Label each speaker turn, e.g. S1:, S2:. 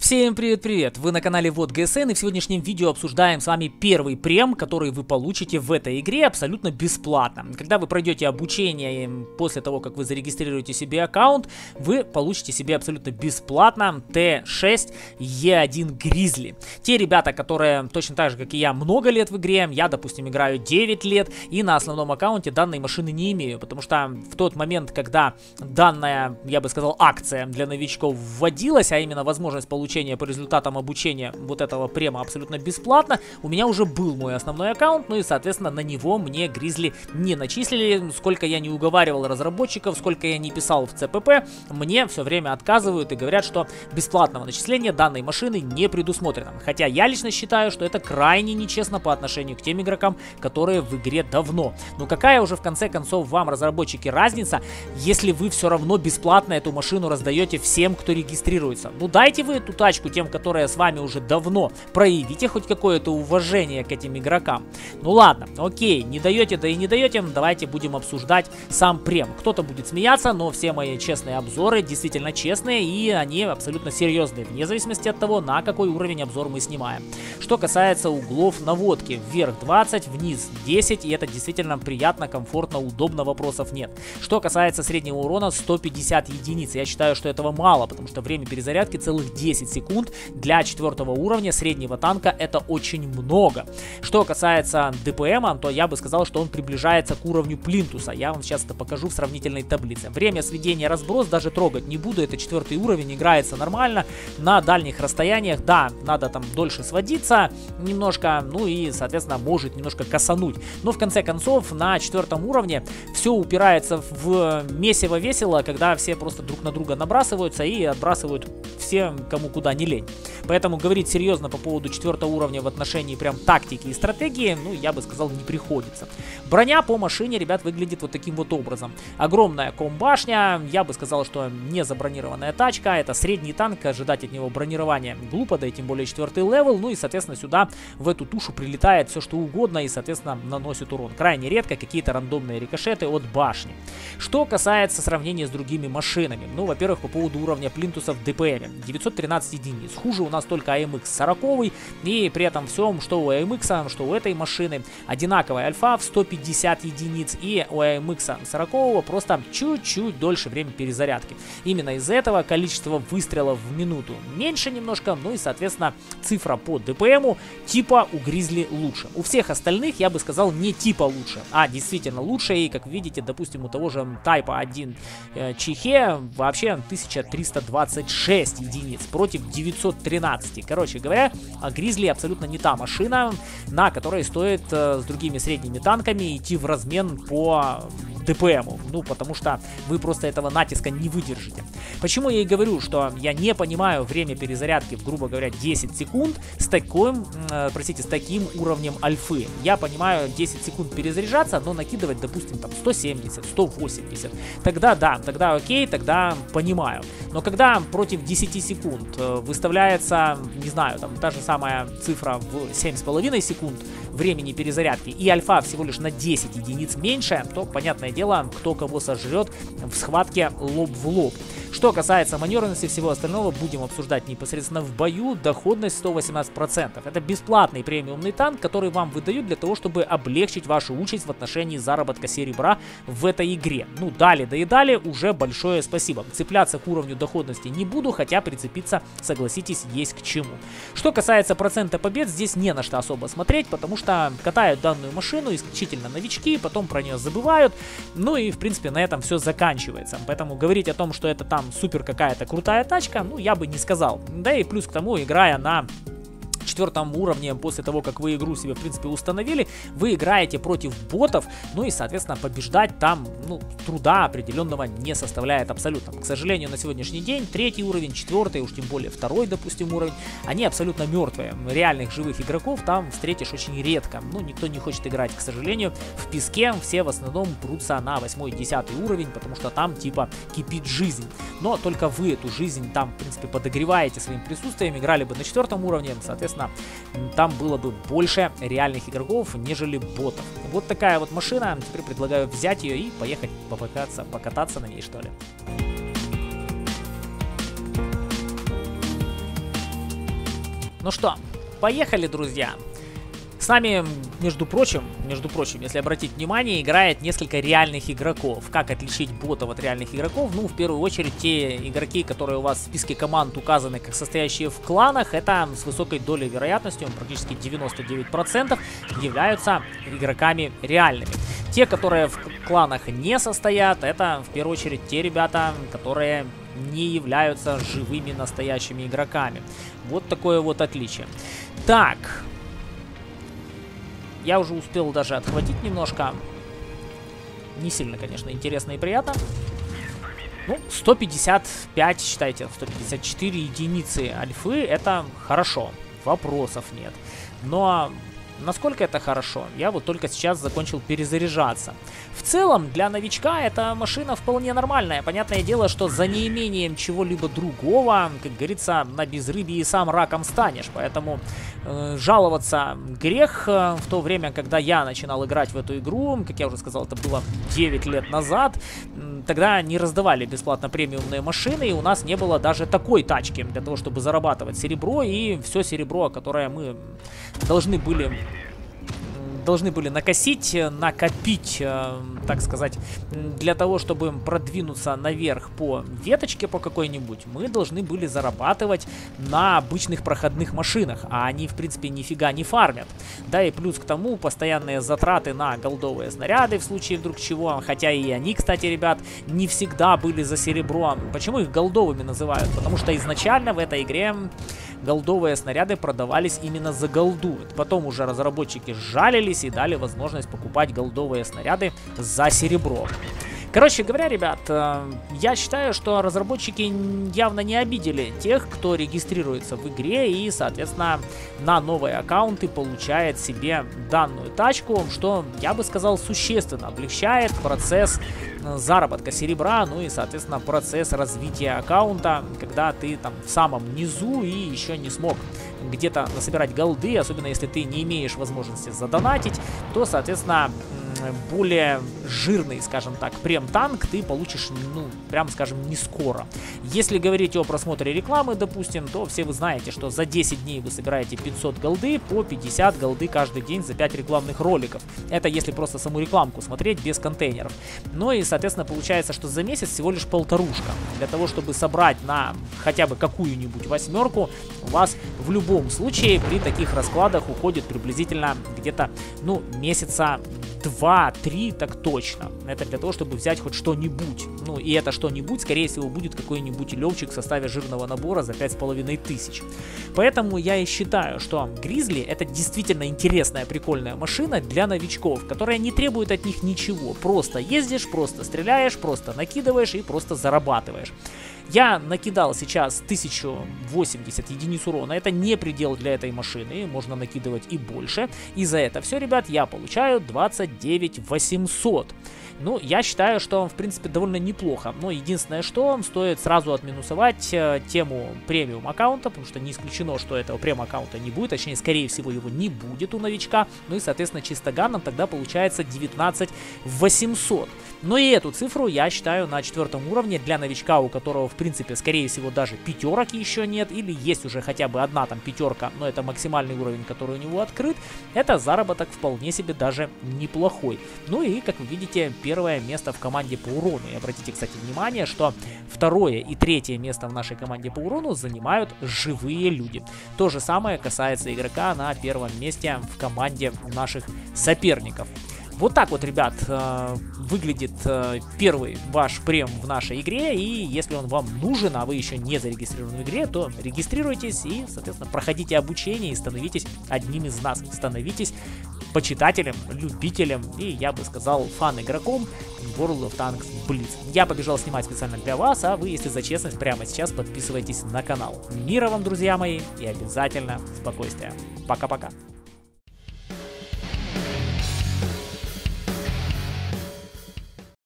S1: Всем привет-привет! Вы на канале Вот ГСН, и в сегодняшнем видео обсуждаем с вами первый прем, который вы получите в этой игре абсолютно бесплатно. Когда вы пройдете обучение после того, как вы зарегистрируете себе аккаунт, вы получите себе абсолютно бесплатно Т6Е1 Grizzly. Те ребята, которые точно так же, как и я, много лет в игре, я, допустим, играю 9 лет, и на основном аккаунте данной машины не имею, потому что в тот момент, когда данная, я бы сказал, акция для новичков вводилась, а именно возможность получения по результатам обучения вот этого према абсолютно бесплатно, у меня уже был мой основной аккаунт, ну и, соответственно, на него мне Grizzly не начислили. Сколько я не уговаривал разработчиков, сколько я не писал в ЦПП, мне все время отказывают и говорят, что бесплатного начисления данной машины не предусмотрено. Хотя я лично считаю, что это крайне нечестно по отношению к тем игрокам, которые в игре давно. Но какая уже в конце концов вам, разработчики, разница, если вы все равно бесплатно эту машину раздаете всем, кто регистрируется? Ну дайте вы эту тачку тем, которые с вами уже давно, проявите хоть какое-то уважение к этим игрокам. Ну ладно, окей, не даете, да и не даете, давайте будем обсуждать сам прем. Кто-то будет смеяться, но все мои честные обзоры действительно честные, и они абсолютно серьезные, вне зависимости от того, на какой уровень обзор мы снимаем. Что касается углов наводки, вверх 20, вниз 10, и это действительно приятно, комфортно, удобно, вопросов нет. Что касается среднего урона, 150 единиц, я считаю, что этого мало, потому что время перезарядки целых 10 секунд для 4 уровня среднего танка, это очень много. Что касается ДПМа, то я бы сказал, что он приближается к уровню Плинтуса. Я вам сейчас это покажу в сравнительной таблице. Время сведения разброс даже трогать не буду, это 4 уровень, играется нормально. На дальних расстояниях, да, надо там дольше сводиться немножко, ну и, соответственно, может немножко косануть. Но в конце концов, на 4 уровне все упирается в месиво весело, когда все просто друг на друга набрасываются и отбрасывают все, кому куда не лень. Поэтому говорить серьезно по поводу 4 уровня в отношении прям тактики и стратегии, ну, я бы сказал, не приходится. Броня по машине, ребят, выглядит вот таким вот образом. Огромная комбашня, я бы сказал, что не забронированная тачка, это средний танк, ожидать от него бронирования глупо, да и тем более 4-й левел, ну и, соответственно, сюда, в эту тушу прилетает все, что угодно и, соответственно, наносит урон. Крайне редко какие-то рандомные рикошеты от башни. Что касается сравнения с другими машинами, ну, во-первых, по поводу уровня плинтуса в ДПМе, 913 единиц. Хуже у нас только AMX 40, и при этом всем, что у AMX, что у этой машины, одинаковая альфа в 150 единиц, и у AMX 40 просто чуть-чуть дольше время перезарядки. Именно из-за этого количество выстрелов в минуту меньше немножко, ну и, соответственно, цифра по ДПМу типа у Grizzly лучше. У всех остальных, я бы сказал, не типа лучше, а действительно лучше, и, как видите, допустим, у того же Type 1 Чихе вообще 1326 единиц против 913. Короче говоря, Grizzly абсолютно не та машина, на которой стоит с другими средними танками идти в размен по ДПМу, ну, потому что вы просто этого натиска не выдержите. Почему я и говорю, что я не понимаю время перезарядки в, грубо говоря, 10 секунд с таким, с таким уровнем альфы. Я понимаю 10 секунд перезаряжаться, но накидывать, допустим, там 170, 180. Тогда да, тогда окей, тогда понимаю. Но когда против 10 секунд выставляется, не знаю, там та же самая цифра в 7,5 секунд времени перезарядки, и альфа всего лишь на 10 единиц меньше, то, понятное дело, кто кого сожрет в схватке лоб в лоб. Что касается маневренности и всего остального, будем обсуждать непосредственно в бою. Доходность 118%. Это бесплатный премиумный танк, который вам выдают для того, чтобы облегчить вашу участь в отношении заработка серебра в этой игре. Ну, дали, да и дали, уже большое спасибо. Цепляться к уровню доходности не буду, хотя прицепиться, согласитесь, есть к чему. Что касается процента побед, здесь не на что особо смотреть, потому что катают данную машину исключительно новички, потом про нее забывают, ну и, в принципе, на этом все заканчивается. Поэтому говорить о том, что это там супер какая-то крутая тачка, ну, я бы не сказал. Да и плюс к тому, играя на 4 уровне, после того, как вы игру себе, в принципе, установили, вы играете против ботов, ну и, соответственно, побеждать там, ну, труда определенного не составляет абсолютно. К сожалению, на сегодняшний день 3 уровень, 4, уж тем более 2, допустим, уровень, они абсолютно мертвые. Реальных живых игроков там встретишь очень редко. Ну, никто не хочет играть, к сожалению, в песке. Все в основном прутся на 8-10 уровень, потому что там, типа, кипит жизнь. Но только вы эту жизнь там, в принципе, подогреваете своим присутствием. Играли бы на 4 уровне, соответственно, там было бы больше реальных игроков, нежели ботов. Вот такая вот машина. Теперь предлагаю взять ее и поехать покататься на ней, что ли. ну что, поехали, друзья. С нами, между прочим, если обратить внимание, играет несколько реальных игроков. Как отличить ботов от реальных игроков? Ну, в первую очередь, те игроки, которые у вас в списке команд указаны как состоящие в кланах, это с высокой долей вероятности, практически 99%, являются игроками реальными. Те, которые в кланах не состоят, это в первую очередь те ребята, которые не являются живыми настоящими игроками. Вот такое вот отличие. Так... Я уже успел даже отхватить немножко. Не сильно, конечно, интересно и приятно. Ну, 155, считайте, 154 единицы альфы, это хорошо. Вопросов нет. Но насколько это хорошо? Я вот только сейчас закончил перезаряжаться. В целом, для новичка эта машина вполне нормальная. Понятное дело, что за неимением чего-либо другого, как говорится, на безрыбье и сам раком станешь. Поэтому жаловаться грех. В то время, когда я начинал играть в эту игру, как я уже сказал, это было 9 лет назад, тогда не раздавали бесплатно премиумные машины, и у нас не было даже такой тачки для того, чтобы зарабатывать серебро, и все серебро, которое мы должны были накосить, накопить, так сказать, для того, чтобы продвинуться наверх по веточке по какой-нибудь, мы должны были зарабатывать на обычных проходных машинах, а они, в принципе, нифига не фармят. Да, и плюс к тому постоянные затраты на голдовые снаряды в случае вдруг чего, хотя и они, кстати, ребят, не всегда были за серебро. Почему их голдовыми называют? Потому что изначально в этой игре голдовые снаряды продавались именно за голду. Потом уже разработчики сжалились и дали возможность покупать голдовые снаряды за серебро. Короче говоря, ребят, я считаю, что разработчики явно не обидели тех, кто регистрируется в игре и, соответственно, на новые аккаунты получает себе данную тачку, что, я бы сказал, существенно облегчает процесс заработка серебра, ну и, соответственно, процесс развития аккаунта, когда ты там в самом низу и еще не смог где-то насобирать голды, особенно если ты не имеешь возможности задонатить, то, соответственно, более жирный, скажем так, прем-танк ты получишь, ну, прям скажем, не скоро. Если говорить о просмотре рекламы, допустим, то все вы знаете, что за 10 дней вы собираете 500 голды, по 50 голды каждый день за 5 рекламных роликов. Это если просто саму рекламку смотреть без контейнеров. Ну и, соответственно, получается, что за месяц всего лишь полторушка. Для того, чтобы собрать на хотя бы какую-нибудь восьмерку, у вас в любом случае при таких раскладах уходит приблизительно где-то, ну, месяца 2-3, так точно. Это для того, чтобы взять хоть что-нибудь. Ну, и это что-нибудь, скорее всего, будет какой-нибудь левчик в составе жирного набора за 5500. Поэтому я и считаю, что Гризли это действительно интересная, прикольная машина для новичков, которая не требует от них ничего. Просто ездишь, просто стреляешь, просто накидываешь и просто зарабатываешь. Я накидал сейчас 1080 единиц урона. Это не предел для этой машины. Можно накидывать и больше. И за это все, ребят, я получаю 29800. Ну, я считаю, что, в принципе, довольно неплохо. Но единственное, что стоит сразу отминусовать тему премиум аккаунта, потому что не исключено, что этого премиум аккаунта не будет. Точнее, скорее всего, его не будет у новичка. Ну и, соответственно, чисто ганом тогда получается 19800. Но и эту цифру я считаю на 4 уровне для новичка, у которого, в принципе, скорее всего, даже пятерок еще нет, или есть уже хотя бы одна там пятерка, но это максимальный уровень, который у него открыт, это заработок вполне себе даже неплохой. Ну и, как вы видите, первое место в команде по урону. И обратите, кстати, внимание, что второе и третье место в нашей команде по урону занимают живые люди. То же самое касается игрока на первом месте в команде наших соперников. Вот так вот, ребят, выглядит первый ваш прем в нашей игре, и если он вам нужен, а вы еще не зарегистрированы в игре, то регистрируйтесь и, соответственно, проходите обучение и становитесь одним из нас, становитесь почитателем, любителем и, я бы сказал, фан-игроком World of Tanks Blitz. Я побежал снимать специально для вас, а вы, если за честность, прямо сейчас подписывайтесь на канал. Мира вам, друзья мои, и обязательно спокойствия. Пока-пока.